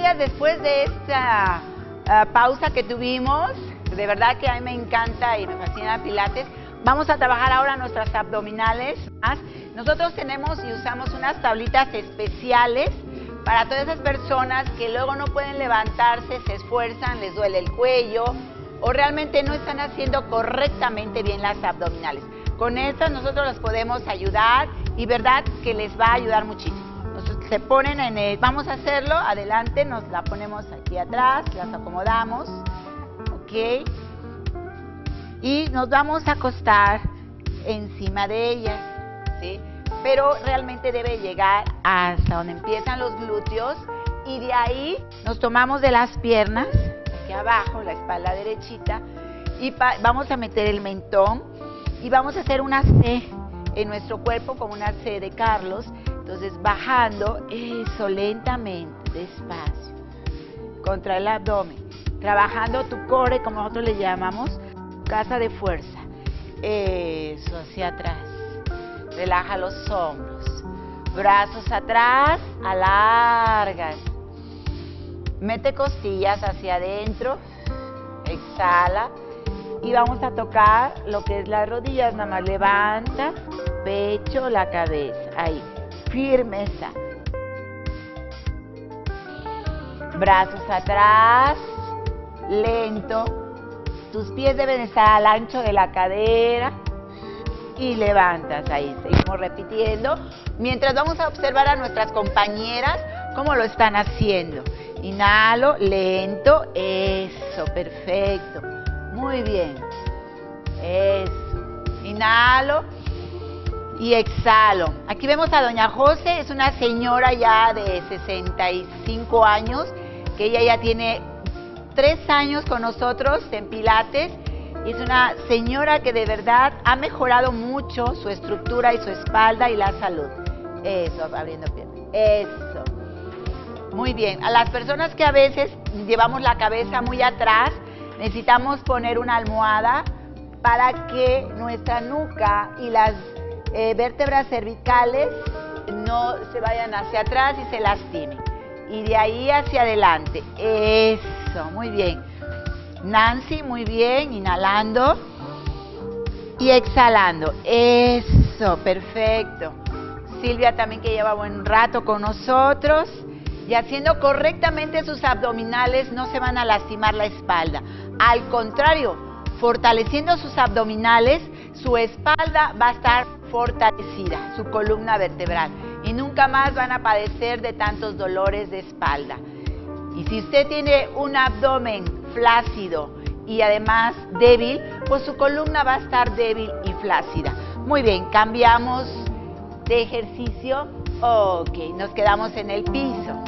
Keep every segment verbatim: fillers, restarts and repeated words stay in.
días después de esta uh, pausa que tuvimos, de verdad que a mí me encanta y me fascina Pilates, vamos a trabajar ahora nuestras abdominales más. Nosotros tenemos y usamos unas tablitas especiales para todas esas personas que luego no pueden levantarse, se esfuerzan, les duele el cuello o realmente no están haciendo correctamente bien las abdominales. Con estas nosotros los podemos ayudar y verdad que les va a ayudar muchísimo. Nos, se ponen en el, vamos a hacerlo, adelante, nos la ponemos aquí atrás, las acomodamos, ok, y nos vamos a acostar encima de ellas, ¿sí? Pero realmente debe llegar hasta donde empiezan los glúteos y de ahí nos tomamos de las piernas, aquí abajo, la espalda derechita, y vamos a meter el mentón y vamos a hacer una C en nuestro cuerpo como una C de Carlos. Entonces bajando, eso, lentamente, despacio, contra el abdomen, trabajando tu core, como nosotros le llamamos, casa de fuerza, eso, hacia atrás, relaja los hombros, brazos atrás, alargas, mete costillas hacia adentro, exhala, y vamos a tocar lo que es las rodillas, nada más levanta, pecho, la cabeza, ahí, firmeza, brazos atrás, lento, tus pies deben estar al ancho de la cadera y levantas, ahí, seguimos repitiendo, mientras vamos a observar a nuestras compañeras cómo lo están haciendo, inhalo, lento, eso, perfecto. Muy bien, eso, inhalo y exhalo. Aquí vemos a doña José, es una señora ya de sesenta y cinco años, que ella ya tiene tres años con nosotros en Pilates, y es una señora que de verdad ha mejorado mucho su estructura y su espalda y la salud. Eso, abriendo piernas, eso. Muy bien, a las personas que a veces llevamos la cabeza muy atrás, necesitamos poner una almohada para que nuestra nuca y las eh, vértebras cervicales no se vayan hacia atrás y se lastimen. Y de ahí hacia adelante. Eso, muy bien. Nancy, muy bien, inhalando y exhalando. Eso, perfecto. Silvia también, que lleva buen rato con nosotros. Y haciendo correctamente sus abdominales no se van a lastimar la espalda. Al contrario, fortaleciendo sus abdominales, su espalda va a estar fortalecida, su columna vertebral. Y nunca más van a padecer de tantos dolores de espalda. Y si usted tiene un abdomen flácido y además débil, pues su columna va a estar débil y flácida. Muy bien, cambiamos de ejercicio. Ok, nos quedamos en el piso.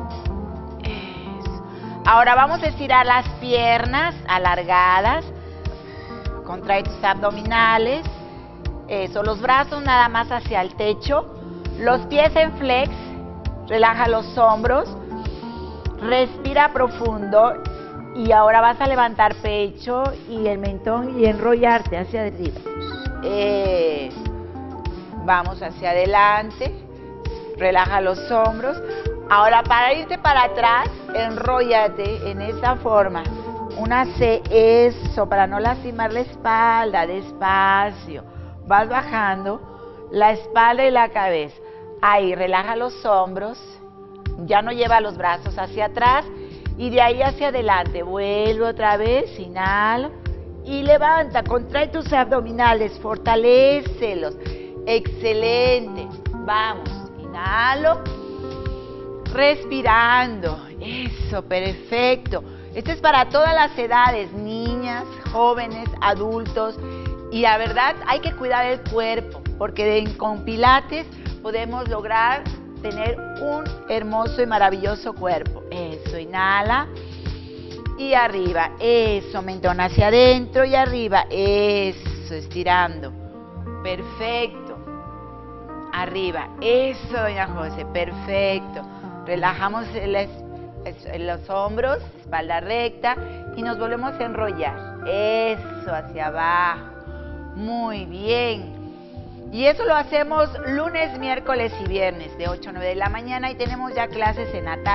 Ahora vamos a estirar las piernas alargadas, contrae tus abdominales, eso, los brazos nada más hacia el techo, los pies en flex, relaja los hombros, respira profundo y ahora vas a levantar pecho y el mentón y enrollarte hacia arriba. Eh, vamos hacia adelante, relaja los hombros. Ahora, para irte para atrás, enróllate en esa forma. Una C, eso, para no lastimar la espalda, despacio. Vas bajando la espalda y la cabeza. Ahí, relaja los hombros. Ya no lleva los brazos hacia atrás. Y de ahí hacia adelante. Vuelve otra vez, inhalo. Y levanta, contrae tus abdominales, fortalécelos. Excelente. Vamos, inhalo. Respirando, eso, perfecto. Esto es para todas las edades, niñas, jóvenes, adultos. Y la verdad, hay que cuidar el cuerpo, porque con Pilates podemos lograr tener un hermoso y maravilloso cuerpo. Eso, inhala y arriba, eso, mentón hacia adentro y arriba, eso, estirando. Perfecto. Arriba, eso, doña José, perfecto. Relajamos el, los hombros, espalda recta y nos volvemos a enrollar. Eso, hacia abajo. Muy bien. Y eso lo hacemos lunes, miércoles y viernes de ocho a nueve de la mañana y tenemos ya clases en la tarde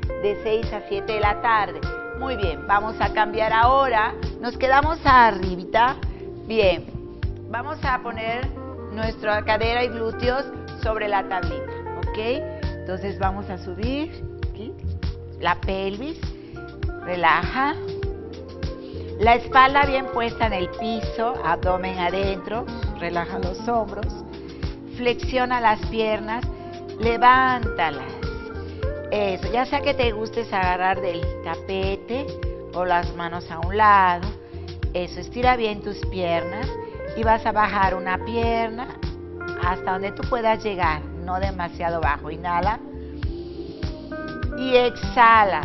de seis a siete de la tarde. Muy bien, vamos a cambiar ahora. Nos quedamos arribita. Bien, vamos a poner nuestra cadera y glúteos sobre la tablita, ¿ok? Entonces vamos a subir aquí, la pelvis, relaja. La espalda bien puesta en el piso, abdomen adentro, relaja los hombros. Flexiona las piernas, levántalas. Eso, ya sea que te gustes agarrar del tapete o las manos a un lado. Eso, estira bien tus piernas y vas a bajar una pierna hasta donde tú puedas llegar, no demasiado bajo. Inhala y exhala.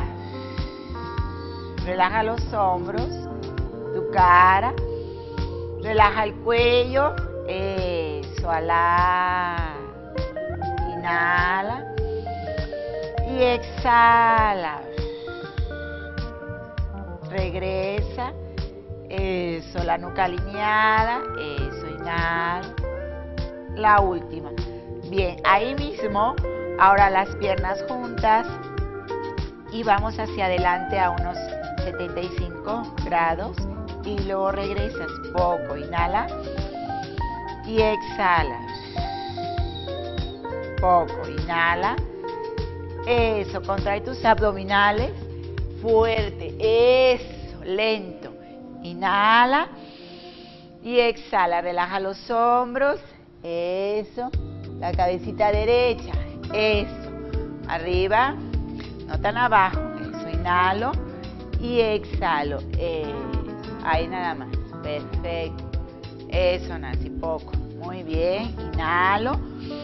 Relaja los hombros, tu cara, relaja el cuello. Eso, ala. Inhala y exhala. Regresa. Eso, la nuca alineada. Eso, inhala. La última. Bien, ahí mismo, ahora las piernas juntas y vamos hacia adelante a unos setenta y cinco grados y luego regresas poco. Inhala y exhala. Poco, inhala. Eso, contrae tus abdominales. Fuerte, eso, lento. Inhala y exhala. Relaja los hombros. Eso, la cabecita derecha. Eso, arriba, no tan abajo. Eso, inhalo y exhalo. Eso, ahí nada más. Perfecto. Eso, Nancy, poco. Muy bien, inhalo.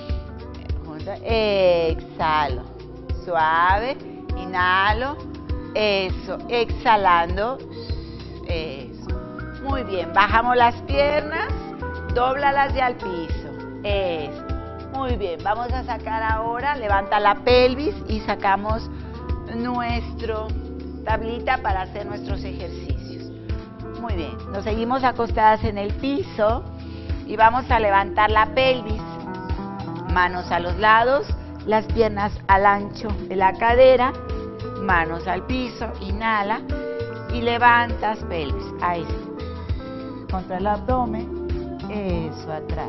Exhalo, suave, inhalo, eso, exhalando, eso, muy bien, bajamos las piernas, dóblalas ya al piso, eso, muy bien, vamos a sacar ahora, levanta la pelvis y sacamos nuestra tablita para hacer nuestros ejercicios, muy bien, nos seguimos acostadas en el piso y vamos a levantar la pelvis. Manos a los lados, las piernas al ancho de la cadera, manos al piso, inhala y levantas pelvis. Ahí sí. Contra el abdomen, eso, atrás.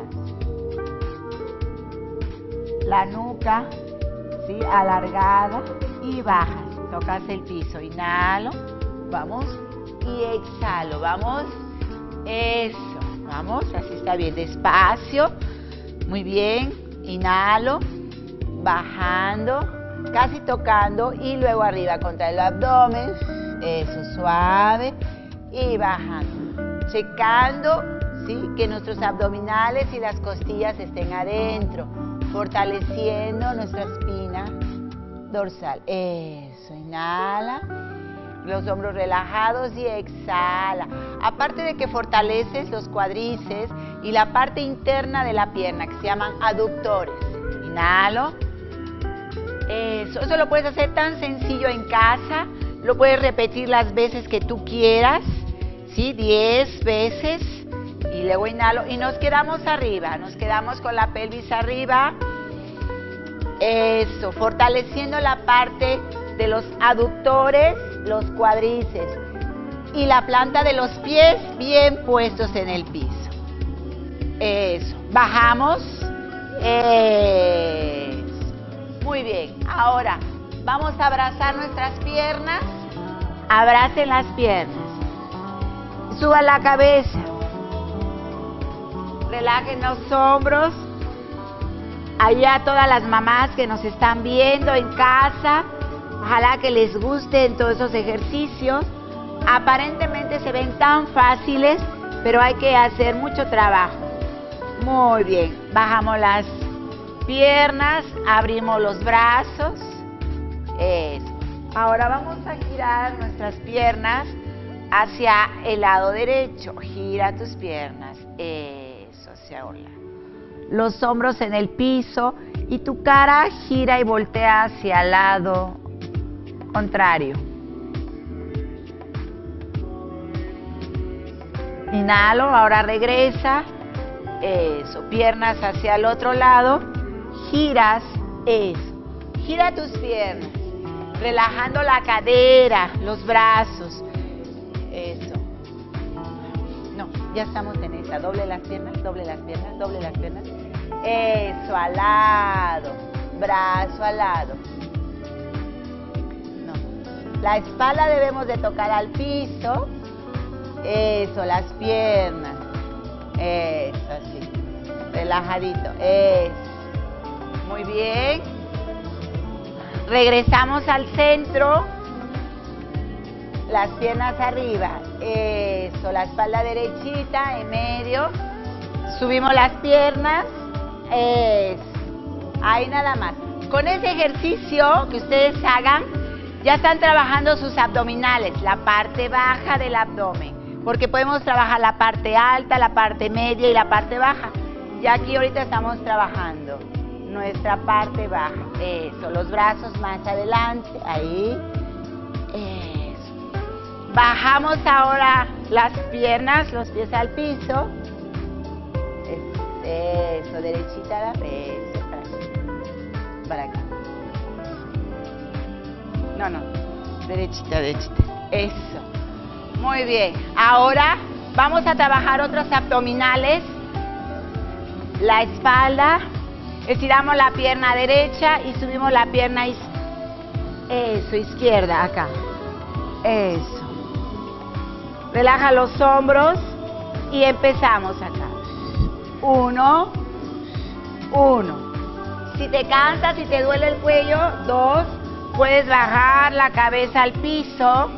La nuca, ¿sí? Alargada y bajas. Tocas el piso, inhalo, vamos y exhalo, vamos. Eso, vamos, así está bien, despacio, muy bien. Inhalo, bajando, casi tocando y luego arriba contra el abdomen, eso, suave y bajando, checando, ¿sí? Que nuestros abdominales y las costillas estén adentro, fortaleciendo nuestra espina dorsal, eso, inhala, los hombros relajados y exhala, aparte de que fortaleces los cuádriceps y la parte interna de la pierna que se llaman aductores. Inhalo. Eso, eso lo puedes hacer tan sencillo en casa, lo puedes repetir las veces que tú quieras, ¿sí? diez veces y luego inhalo y nos quedamos arriba, nos quedamos con la pelvis arriba. Eso, fortaleciendo la parte de los aductores, los cuádriceps y la planta de los pies bien puestos en el piso. Eso, bajamos, eso, muy bien, ahora vamos a abrazar nuestras piernas, abracen las piernas, suban la cabeza, relajen los hombros, allá todas las mamás que nos están viendo en casa, ojalá que les gusten todos esos ejercicios, aparentemente se ven tan fáciles, pero hay que hacer mucho trabajo. Muy bien, bajamos las piernas, abrimos los brazos, eso. Ahora vamos a girar nuestras piernas hacia el lado derecho, gira tus piernas, eso, hacia un lado. Los hombros en el piso y tu cara gira y voltea hacia el lado contrario. Inhalo, ahora regresa. Eso, piernas hacia el otro lado, giras, eso, gira tus piernas, relajando la cadera, los brazos. Eso. No, ya estamos en esta. Doble las piernas, doble las piernas, doble las piernas. Eso, al lado. Brazo al lado. No. La espalda debemos de tocar al piso. Eso, las piernas. Eso, así. Relajadito. Eso. Muy bien. Regresamos al centro. Las piernas arriba. Eso, la espalda derechita en medio. Subimos las piernas. Eso. Ahí nada más. Con ese ejercicio que ustedes hagan, ya están trabajando sus abdominales, la parte baja del abdomen. Porque podemos trabajar la parte alta, la parte media y la parte baja. Y aquí ahorita estamos trabajando nuestra parte baja. Eso, los brazos más adelante, ahí. Eso. Bajamos ahora las piernas, los pies al piso. Eso, eso derechita la eso, para acá. Para acá. No, no, derechita, derechita. Eso. Muy bien. Ahora vamos a trabajar otros abdominales. La espalda. Estiramos la pierna derecha y subimos la pierna iz eso, izquierda, acá. Eso. Relaja los hombros y empezamos acá. Uno, uno. Si te cansas, si te duele el cuello, dos. Puedes bajar la cabeza al piso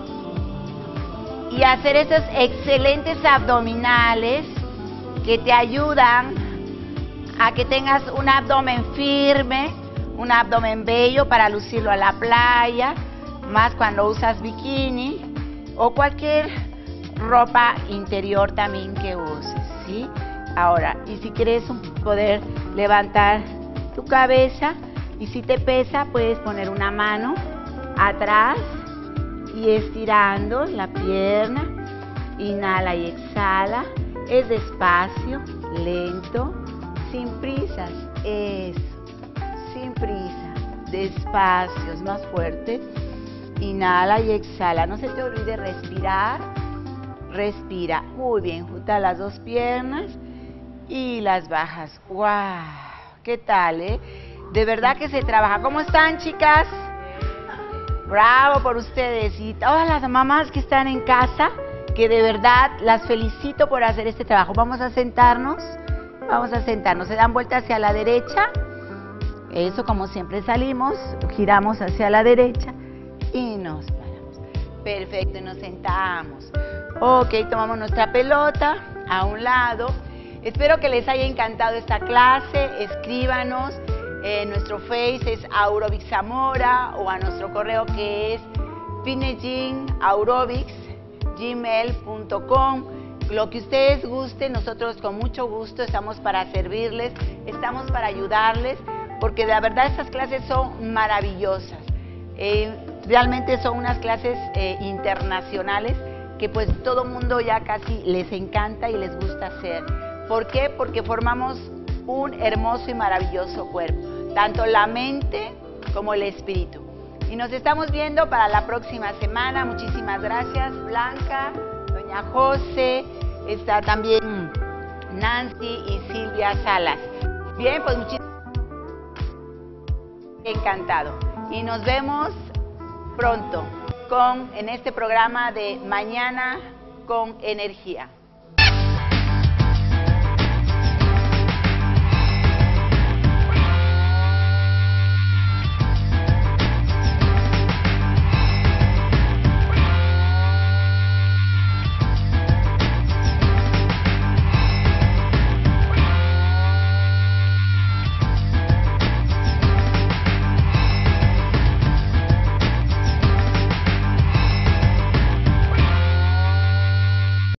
y hacer esos excelentes abdominales que te ayudan a que tengas un abdomen firme, un abdomen bello para lucirlo a la playa, más cuando usas bikini o cualquier ropa interior también que uses, ¿sí? Ahora, y si quieres poder levantar tu cabeza y si te pesa, puedes poner una mano atrás y estirando la pierna, inhala y exhala, es despacio, lento, sin prisas, eso, sin prisa, despacio, es más fuerte, inhala y exhala, no se te olvide respirar, respira, muy bien, junta las dos piernas y las bajas, wow, ¿qué tal, eh? De verdad que se trabaja, ¿cómo están, chicas? Bravo por ustedes y todas las mamás que están en casa, que de verdad las felicito por hacer este trabajo. Vamos a sentarnos, vamos a sentarnos, se dan vuelta hacia la derecha, eso como siempre salimos, giramos hacia la derecha y nos paramos. Perfecto, y nos sentamos. Ok, tomamos nuestra pelota a un lado. Espero que les haya encantado esta clase, escríbanos. Eh, nuestro Face es Aerobics Zamora o a nuestro correo que es finegym aerobics gmail punto com. Lo que ustedes gusten, nosotros con mucho gusto estamos para servirles, estamos para ayudarles, porque de verdad estas clases son maravillosas. Eh, realmente son unas clases eh, internacionales que pues todo mundo ya casi les encanta y les gusta hacer. ¿Por qué? Porque formamos un hermoso y maravilloso cuerpo, tanto la mente como el espíritu. Y nos estamos viendo para la próxima semana. Muchísimas gracias, Blanca, doña José, está también Nancy y Silvia Salas. Bien, pues muchísimas encantado. Y nos vemos pronto con, en este programa de Mañana con Energía.